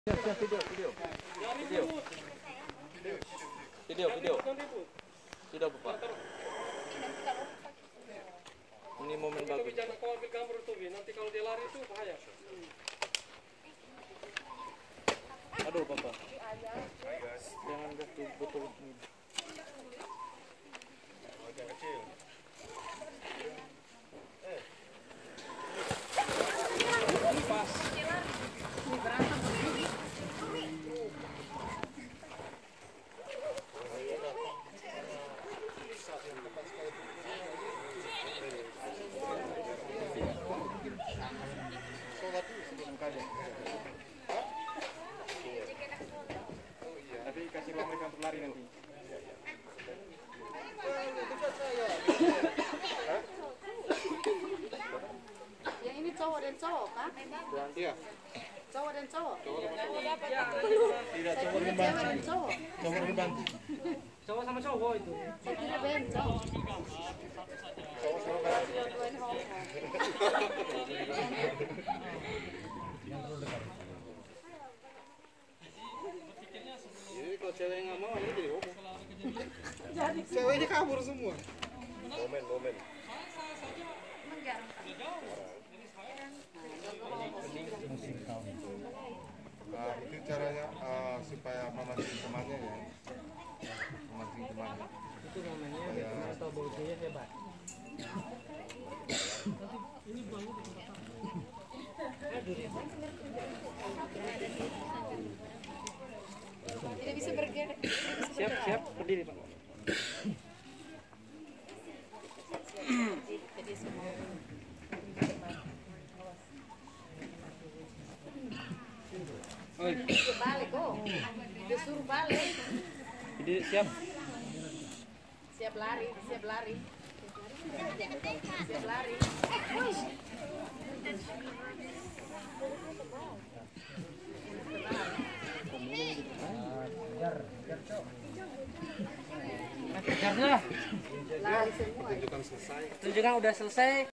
Siap, video. Sudah, Bapak. Ini momen bagus. Jangan kau ambil gambar itu, nanti kalau dia lari itu bahaya. Aduh, Bapak. Jangan betul ini. Agak kecil. Ini pas. Ini berantem. Tapi kasih ruang mereka untuk lari nanti. Yang ini cowok dan cowok, Pak? Iya. Cowok dan cowok. Tidak Saya cowok kira dan cewek dan cowok. cowok dan bantu. Cowok sama cowok itu. Saya kira ben cowok. Jadi kalau cewek nggak mau, ini jadi homo. Ceweknya kabur semua. Momen. Nah, itu caranya supaya memancing temannya ya. Memancing temannya. Itu namanya atau baunya hebat. Tidak bisa bergerak. Siap, berdiri, Pak. Jadi semua. Oi, Dia balik kok. Dia suruh balik. jadi siap. Siap lari. Siap lari. Kejarnya. Lari semua. Tunjukkan selesai. Tunjukkan udah selesai.